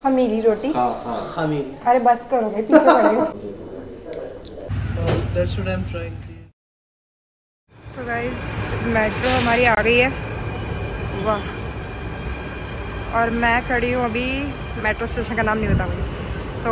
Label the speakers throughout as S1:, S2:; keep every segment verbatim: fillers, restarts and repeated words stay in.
S1: खमीरी रोटी।
S2: हाँ हाँ खमीरी।
S1: अरे बस करो भाई, पीछे पड़ गए।
S2: That's what I'm trying to.
S1: So guys, metro हमारी आ गई है। वाह। और मैं खड़ी हूँ अभी, मेट्रो स्टेशन का नाम नहीं पता मुझे तो।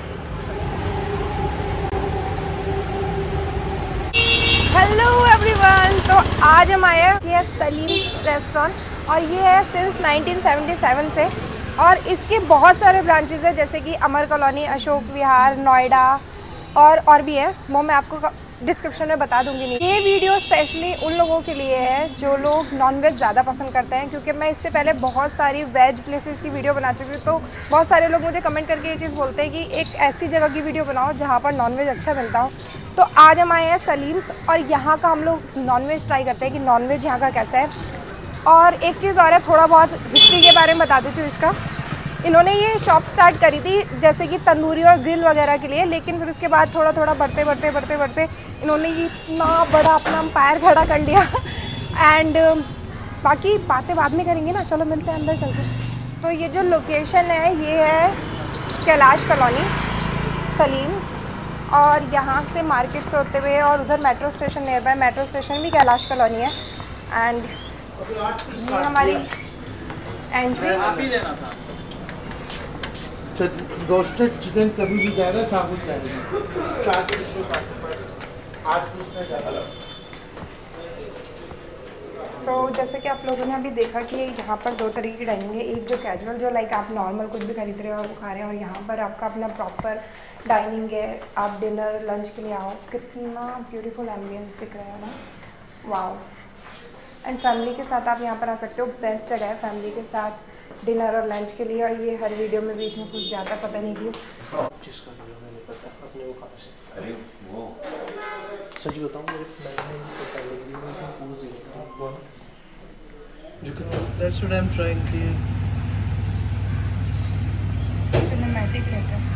S1: हेलो एवरीवन, तो आज हम आए हैं सलीम रेस्टोरेंट और ये है सिंस नाइनटीन सेवेंटी सेवन से, और इसके बहुत सारे ब्रांचेस हैं जैसे कि अमर कॉलोनी, अशोक विहार, नोएडा और और भी है, वो मैं आपको डिस्क्रिप्शन में बता दूंगी। नहीं, ये वीडियो स्पेशली उन लोगों के लिए है जो लोग नॉनवेज ज़्यादा पसंद करते हैं, क्योंकि मैं इससे पहले बहुत सारी वेज प्लेसेस की वीडियो बना चुकी हूँ। तो बहुत सारे लोग मुझे कमेंट करके ये चीज़ बोलते हैं कि एक ऐसी जगह की वीडियो बनाओ जहाँ पर नॉनवेज अच्छा मिलता हो। तो आज हम आए हैं सलीम्स और यहाँ का हम लोग नॉनवेज ट्राई करते हैं कि नॉनवेज यहाँ का कैसा है। और एक चीज़ और है, थोड़ा बहुत हिस्ट्री के बारे में बता देती हूँ इसका। इन्होंने ये शॉप स्टार्ट करी थी जैसे कि तंदूरी और ग्रिल वगैरह के लिए, लेकिन फिर उसके बाद थोड़ा थोड़ा बढ़ते बढ़ते बढ़ते बढ़ते इन्होंने ये इतना बड़ा अपना एम्पायर खड़ा कर लिया। एंड बाकी बातें बाद में करेंगे ना, चलो मिलते हैं अंदर चलते। तो ये जो लोकेशन है ये है कैलाश कॉलोनी सलीम्स, और यहाँ से मार्केट से होते हुए और उधर metro station near by, metro station भी कैलाश कॉलोनी है। एंड ये हमारी एंट्री।
S2: रोस्टेड चिकन कभी भी जाएगा, साबुत जाएगा। चार
S1: सो so, जैसे कि आप लोगों ने अभी देखा कि यहाँ पर दो तरीके की डाइनिंग है। एक जो कैजुअल, जो लाइक आप नॉर्मल कुछ भी खरीद रहे हो और वो खा रहे हैं, और यहाँ पर आपका अपना प्रॉपर डाइनिंग है। आप डिनर लंच के लिए आओ, कितना ब्यूटीफुल एम्बियंस दिख रहा है ना, वाओ। एंड फैमिली के साथ आप यहाँ पर आ सकते हो, बेस्ट जगह है फैमिली के साथ डिनर और लंच के लिए। और ये हर वीडियो में बीच में कुछ ज़्यादा पता नहीं क्यों
S2: अरे वो सच बताऊं, मेरे That's what I'm trying to.
S1: Cinematic रहता है।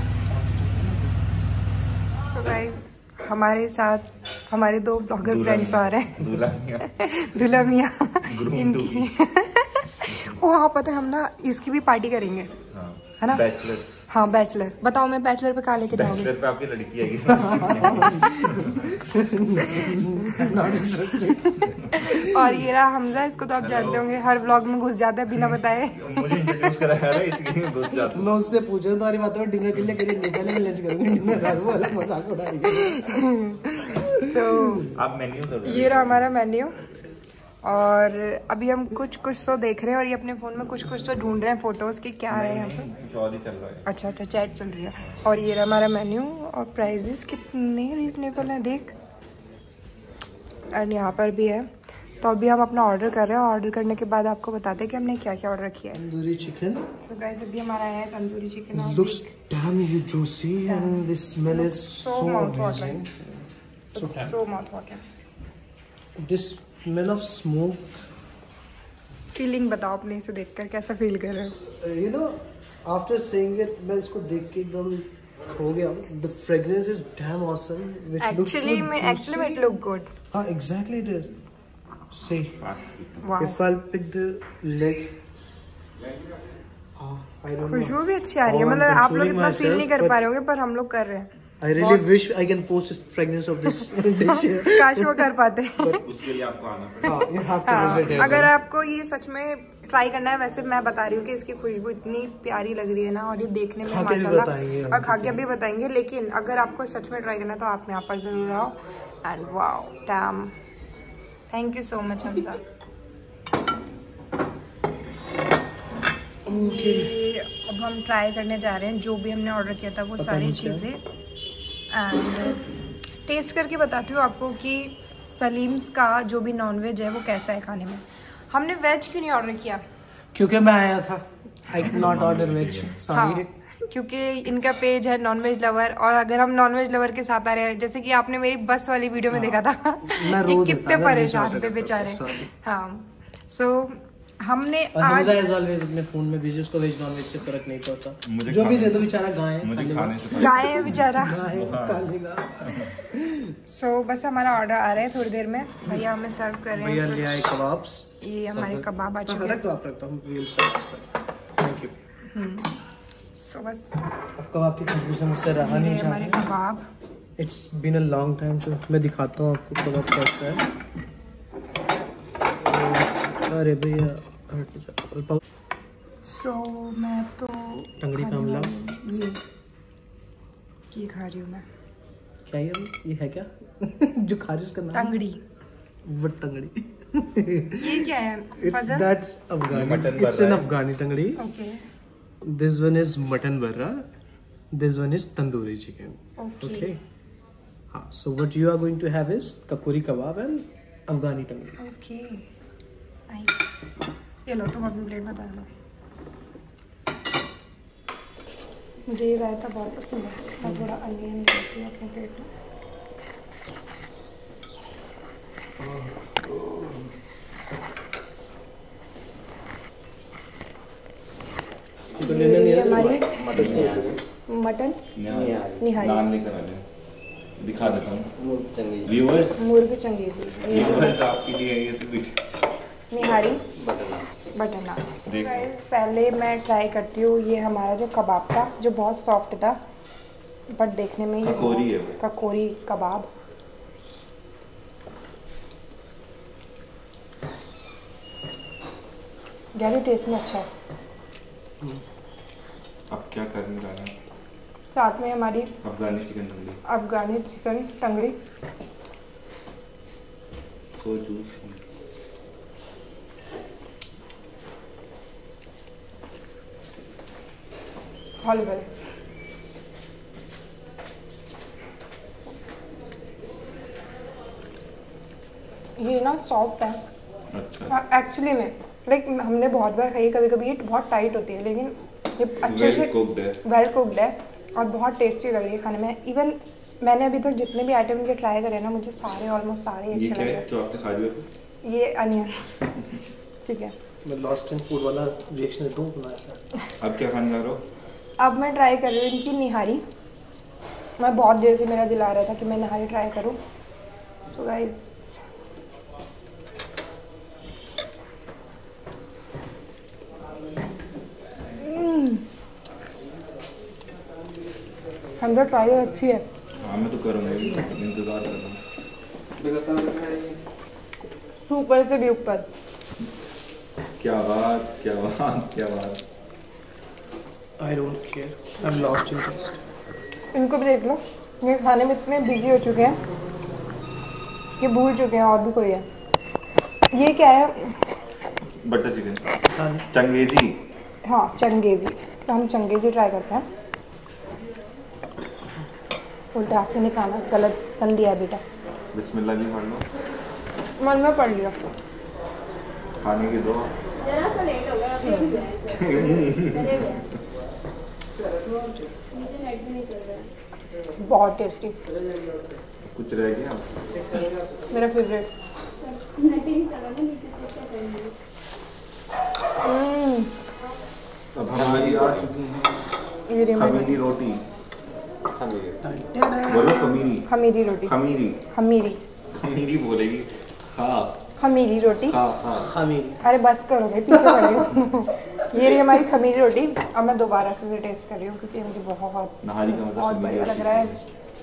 S1: So guys, हमारे साथ हमारे दो ब्लॉगर फ्रेंड्स आ रहे हैं, दूल्हा मियाँ इनकी। ओ हाँ, पता है, हम ना इसकी भी पार्टी करेंगे,
S3: हाँ,
S1: है ना?
S3: बैचलर।
S1: हाँ बैचलर। बताओ मैं बैचलर पे कहाँ लेके जाऊंगी?
S3: बैचलर पे आपकी लड़की आएगी।
S1: और ये रहा हमजा, इसको तो आप जानते होंगे, हर व्लॉग में घुस जाता है बिना बताए।
S3: मुझे इंट्रोड्यूस कराया ना, इसलिए घुस जाता हूं।
S2: मैं उससे पूछूं तुम्हारी बातों में डिनर के लिए करेंगे, पहले लंच करूंगी, डिनर वो अलग मजाक उड़ाएंगे।
S1: तो
S3: आप मेन्यू कर
S1: ये रहा हमारा मेन्यू, और अभी हम कुछ कुछ तो देख रहे हैं, और ये अपने फ़ोन में कुछ कुछ तो ढूंढ रहे हैं फोटोज़ की, क्या है यहाँ पे।
S3: चौधरी चल रहा है।
S1: अच्छा अच्छा, चैट चल रही है। और ये रहा हमारा मेन्यू, और प्राइजेस कितने रीजनेबल हैं देख। एंड यहाँ पर भी है। तो अभी हम अपना ऑर्डर कर रहे हैं, ऑर्डर करने के बाद आपको बताते हैं कि हमने क्या क्या ऑर्डर किया है।
S2: तंदूरी चिकन।
S1: सो गाइस, अभी हमारा आया है tandoori chicken.
S2: Looks damn juicy and the smell is so amazing.
S1: So so mouth watering.
S2: This smell of smoke.
S1: Feeling बताओ अपने, इसे देखकर कैसा फील कर रहे हो?
S2: You know, after saying it, मैं इसको देख के एकदम हो गया। The fragrance is damn awesome. Which
S1: Actually,
S2: looks so
S1: में actually it look good.
S2: हाँ, exactly it is. See,
S1: Wow.
S2: if I'll pick the leg, ah, I don't know.
S1: खुशबू भी अच्छी आ रही है,
S2: Oh, I'm
S1: मतलब आप लोग
S2: controlling
S1: इतना फील नहीं कर
S2: myself,
S1: पा रहे होगे, पर हम लोग कर रहे हैं।
S2: I really wish I can post this fragrance of this dish here.
S1: काश वो कर पाते।
S3: उसके लिए आपको आना पड़ेगा।
S2: हाँ, you have to
S1: हाँ,
S2: visit it.
S1: अगर आपको ये सच में ट्राई करना है, वैसे मैं बता रही हूँ कि इसकी खुशबू इतनी प्यारी लग रही है ना, और ये देखने में
S2: खा के भी
S1: माशाल्लाह,
S2: बताएंगे हम।
S1: और खा के भी बताएंगे। लेकिन अगर आपको सच में ट्राई करना है तो आप यहाँ पर जरूर आओ। And wow, damn, thank you so much Hamza. अब हम ट्राई करने जा रहे हैं जो भी हमने ऑर्डर किया था, वो सारी चीज़ें। एंड टेस्ट करके बताती हूँ आपको कि सलीम्स का जो भी नॉनवेज है वो कैसा है खाने में। हमने वेज क्यों नहीं ऑर्डर किया?
S2: क्योंकि मैं आया था। I cannot order veg. Sorry.
S1: हाँ, क्योंकि इनका पेज है नॉनवेज लवर, और अगर हम नॉनवेज लवर के साथ आ रहे हैं, जैसे कि आपने मेरी बस वाली वीडियो में देखा था, ये कितने परेशान थे बेचारे। हाँ, सो हमने आज
S2: एज ऑलवेज अपने फोन में भेजे, उसको वेज नॉन वेज से फर्क नहीं पड़ता, जो भी दे दो बेचारा गाय है,
S1: गाय है बेचारा। सो so, बस हमारा ऑर्डर आ रहा है थोड़ी देर में, भैया हमें सर्व कर रहे हैं।
S2: भैया ले आए कबाब्स,
S1: ये हमारे कबाब आ चुके हैं।
S2: रख दो आप, रख दो, हम will serve. Thank you.
S1: So बस
S2: अब कबाब की खुशबू से मुझसे रहा नहीं जा
S1: हमारे
S2: रहा।
S1: Kebab.
S2: It's been a long time, तो मैं दिखाता हूँ आपको कबाब कैसा है। अरे भैया
S1: सो मैं तो
S2: टंगड़ी
S1: खाने
S2: कामला।
S1: वाली ये ये खा रही हूँ मैं।
S2: क्या ये ये है क्या? जो खा रही उसका नाम
S1: टंगड़ी।
S2: वो टंगड़ी।
S1: ये क्या है Fazal?
S2: That's Afghani,
S3: mutton
S2: it's an
S3: barra है।
S2: Afghani tangdi.
S1: Okay
S2: this one is mutton barra, this one is tandoori chicken.
S1: Okay
S2: okay हाँ, so what you are going to have is kakori kebab and Afghani tangdi.
S1: Okay nice. ये लो तुम अपनी प्लेट बता लो। मुझे ये रायता बहुत पसंद है। मैं थोड़ा अनियन डालती हूँ अपने प्लेट में। ये हमारी मटन निहारी।
S3: नान लेकर आ जाए, दिखा देता हूँ व्यूअर्स।
S1: मुर्ग चंगेजी, ये
S3: व्यूअर्स आपके लिए ये सब
S1: निहारी बटर नान।
S3: देख।
S1: गाइस पहले मैं ट्राई करती हूँ ये हमारा जो कबाब था जो बहुत सॉफ्ट था, बट देखने में ये
S3: ककोरी है वो।
S1: ककोरी कबाब। गहरी टेस्ट में अच्छा है।
S3: अब क्या करने वाला है?
S1: साथ में हमारी
S3: Afghani chicken tandoori,
S1: Afghani chicken tangdi.
S3: So juice.
S1: खा लो पहले। ये ना सॉफ्ट है
S3: अच्छा,
S1: एक्चुअली में। लाइक हमने बहुत बार खाई, कभी कभी ये बहुत टाइट होती है, लेकिन ये अच्छे
S3: वेल
S1: से
S3: कुक्ड है।
S1: वेल कुक्ड है और बहुत टेस्टी लग रही है खाने में। इवन मैंने अभी तक जितने भी आइटम के ट्राई करे ना, मुझे सारे ऑलमोस्ट सारे
S3: ये
S1: अच्छे
S3: क्या
S1: लगे।
S3: है जो आपने खा लिया था?
S1: ये अनियन ठीक है।
S2: मैं लॉस्ट इन फूड वाला रिएक्शन देता हूँ अपना ऐसा।
S3: अब क्या खाने जा रहे हो?
S1: अब मैं ट्राई कर रही हूँ इनकी निहारी। मैं बहुत देर से मेरा दिल आ रहा था कि मैं निहारी ट्राई करूँ। तो गाइस अंदर ट्राई अच्छी है।
S3: हाँ मैं तो करूँगा, इंतजार कर रहा हूँ।
S1: ऊपर से भी ऊपर।
S3: क्या बात, क्या बात, क्या बात।
S2: I don't care, I am lost in taste.
S1: इनको भी देख लो, ये खाने में इतने बिजी हो चुके हैं कि भूल चुके हैं और भी कोई है। ये क्या है?
S3: Butter chicken Changezi.
S1: हाँ चंगेजी। तो हम चंगेजी ट्राई करते हैं। उल्टा हाथ से नहीं खाना, गलत कर दिया बेटा।
S3: बिस्मिल्लाह भी पढ़ लो।
S1: मन में पढ़ लिया।
S3: खाने की दो।
S4: जरा सा लेट हो गया अभी हम गए थे। चले गए। मुझे नेट भी नहीं चल रहा है।
S1: बहुत टेस्टी,
S3: कुछ रह गया?
S1: मेरा फेवरेट।
S4: नेट ही नहीं चल रहा, नीचे चेक कर रही हूँ।
S1: हम्म,
S3: अब हमारी आ चुकी है
S1: ये रही हमारी
S3: खमीरी रोटी। बोलो खमीरी।
S1: खमीरी रोटी।
S3: खमीरी
S1: खमीरी
S3: खमीरी बोलेगी। खा
S1: खमीरी रोटी।
S3: खा खा
S2: खमीरी।
S1: अरे बस करो भाई, पीछे पड़ गए। ये रही हमारी खमीरी रोटी। अब मैं दोबारा से टेस्ट कर रही हूँ क्योंकि मुझे बहुत
S3: नहारी का मतलब
S1: बहुत
S3: खमीरी
S1: बढ़िया
S3: रोटी।
S1: लग रहा है।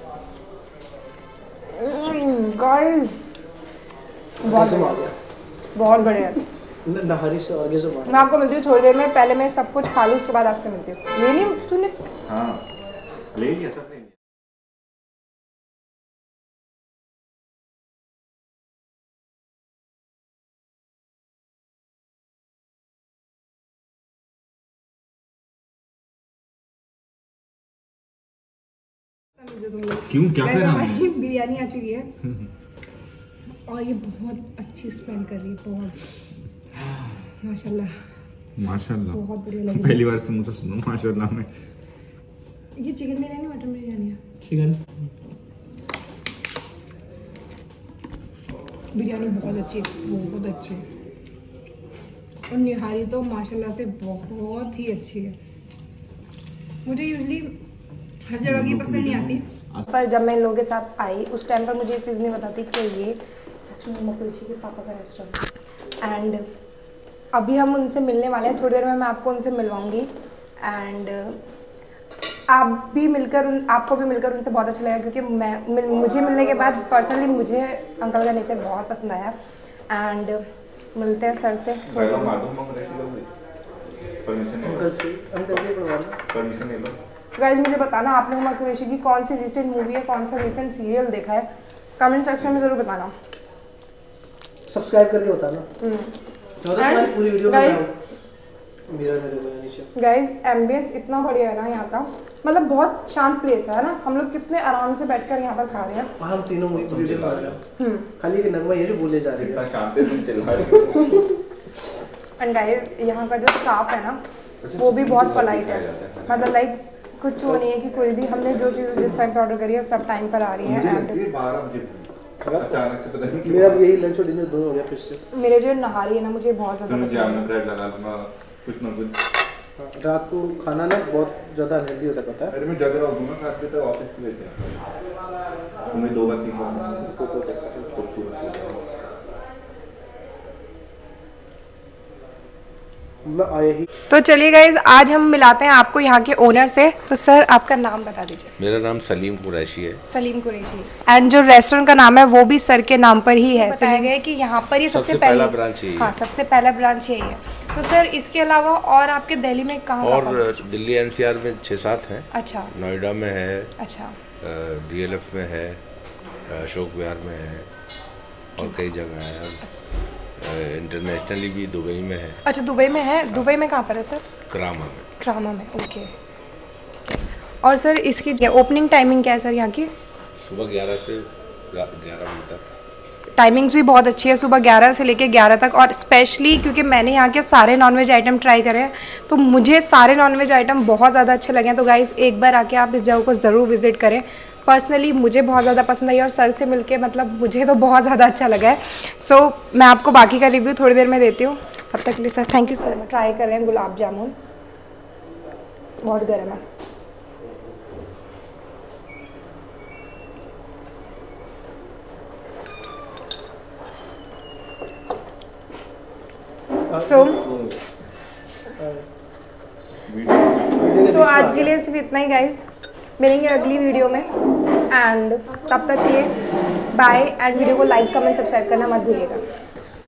S1: गाइस बहुत
S2: कैसे
S1: बढ़िया,
S2: मार दिया?
S1: बहुत बढ़िया।
S2: न- नहारी से आगे से मार।
S1: मैं आपको मिलती हूँ थोड़ी देर में। पहले मैं सब कुछ खा लूँ, उसके बाद आपसे मिलती हूँ। ये नहीं तूने
S3: हाँ ले लिया, सब ले लिया। क्यों, क्या कर रहा हूँ?
S1: हमारी बिरयानी आ चुकी है और ये बहुत अच्छी स्मेल कर रही है। बहुत माशाल्लाह,
S3: माशाल्लाह
S1: बहुत बढ़िया लग रही
S3: पहली बार से मुझसे सुनो माशाल्लाह में।
S1: है। ये चिकन बिरयानी मटन बिरयानी है?
S2: चिकन।
S1: बिरयानी बहुत अच्छी है, बहुत अच्छी है। और निहारी तो माशाल्लाह से बहुत ही अच्छी है। मुझे यूजली हर जगह की पसंद नहीं आती, पर जब मैं इन लोगों के साथ आई उस टाइम पर मुझे ये चीज़ नहीं बताती कि ये सच में मकुलशी के पापा का रेस्टोरेंट। एंड अभी हम उनसे मिलने वाले हैं, थोड़ी देर में मैं आपको उनसे मिलवाऊंगी। एंड आप भी मिलकर उन आपको भी मिलकर उनसे बहुत अच्छा लगा, क्योंकि मैं मिल, मुझे मिलने के बाद पर्सनली मुझे अंकल का नेचर बहुत पसंद आया। एंड मिलते हैं सर से।
S2: अंकल से अंकल से
S3: परमिशन ले लो।
S1: गाइस मुझे बताना आपने उमर कुरैशी की कौन सी रिसेंट मूवी है, कौन सा रिसेंट सीरियल देखा है, कमेंट सेक्शन में ज़रूर बताना।
S2: सब्सक्राइब करके बताना। और हमारी पूरी वीडियो
S1: गाइस
S2: मेरा में देखो नीचे।
S1: गाइस एम्बियंस इतना बढ़िया है ना यहाँ का, मतलब बहुत शांत प्लेस है ना। हम लोग कितने आराम से बैठकर यहाँ पर खा रहे हैं।
S2: हम तीनों मूवी पूरी वीडियो खा रहे हैं। खाली कि नगमा ये जो बोले जा रही है।
S3: कितना शांत है तुम चिल्ला रहे हो।
S1: एंड गाइस यहाँ का जो स्टाफ है ना वो भी बहुत पोलाइट है, मतलब लाइक कुछ वो नहीं है कि कोई भी हमने जो चीज़ जिस टाइम पे ऑर्डर करी है सब टाइम पर आ रही है। एंड
S3: अचानक से पता नहीं
S2: मेरा यही लंच और डिनर दोनों हो गया फिर से।
S1: मेरे जो नहारी है ना मुझे बहुत ज़्यादा
S3: तुम
S1: पसंद
S3: जाम में
S1: है।
S3: ब्रेड लगा लूंगा कुछ ना कुछ।
S2: रात को खाना ना बहुत ज़्यादा अनहेल्दी होता पता है।
S3: अरे मैं जग रहा हूँ ना साथ में तो ऑफिस के लिए जाए तुम्हें दो बार तीन बार खूबसूरत
S2: मैं आए ही।
S1: तो चलिए गाइज आज हम मिलाते हैं आपको यहाँ के ओनर से। तो सर आपका नाम बता दीजिए।
S5: मेरा नाम सलीम कुरैशी है।
S1: सलीम कुरैशी। एंड जो रेस्टोरेंट का नाम है वो भी सर के नाम पर ही है। बताया गया है कि यहाँ पर ही सबसे,
S5: सबसे
S1: पहले
S5: पहला ब्रांच यही है।
S1: हाँ सबसे पहला ब्रांच यही है। तो सर इसके अलावा और आपके दिल्ली में कहाँ
S5: और दिल्ली एनसीआर में छः सात हैं।
S1: अच्छा
S5: नोएडा में है,
S1: अच्छा
S5: डीएलएफ में है, अशोक विहार में है और कई जगह है। इंटरनेशनली भी दुबई में है।
S1: अच्छा दुबई में है। दुबई में कहाँ पर है सर?
S5: करामा में।
S1: करामा में ओके। और सर इसकी ओपनिंग टाइमिंग क्या है सर यहाँ की?
S5: सुबह ग्यारह से रात ग्यारह बजे तक।
S1: टाइमिंग्स भी बहुत अच्छी है, सुबह ग्यारह से लेके ग्यारह तक। और स्पेशली क्योंकि मैंने यहाँ के सारे नॉनवेज आइटम ट्राई करे हैं तो मुझे सारे नॉनवेज आइटम बहुत ज़्यादा अच्छे लगे हैं। तो गाइज़ एक बार आके आप इस जगह को ज़रूर विज़िट करें। पर्सनली मुझे बहुत ज़्यादा पसंद आई और सर से मिलके मतलब मुझे तो बहुत ज़्यादा अच्छा लगा है। सो so, मैं आपको बाकी का रिव्यू थोड़ी देर में देती हूँ। तब तक के लिए sir thank you sir. Try कर रहे हैं गुलाब जामुन, बहुत गर्म है। सो तो आज के लिए सिर्फ इतना ही गाइज। मिलेंगे अगली वीडियो में एंड तब तक के लिए बाय। एंड वीडियो को लाइक कमेंट सब्सक्राइब करना मत भूलिएगा।